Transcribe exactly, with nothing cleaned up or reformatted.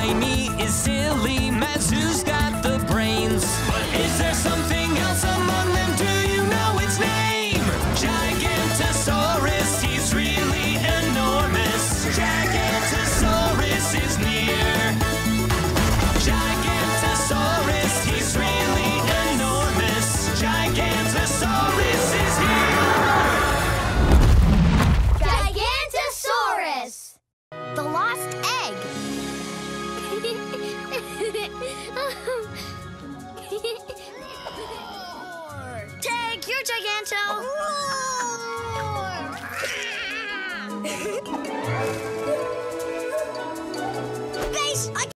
Tiny is silly, Mazu's got the brains. But is there something else among them? Do you know its name? Gigantosaurus, he's really enormous. Gigantosaurus is near. Gigantosaurus, he's really enormous. Gigantosaurus is here. Gigantosaurus! The lost egg. Take your Giganto.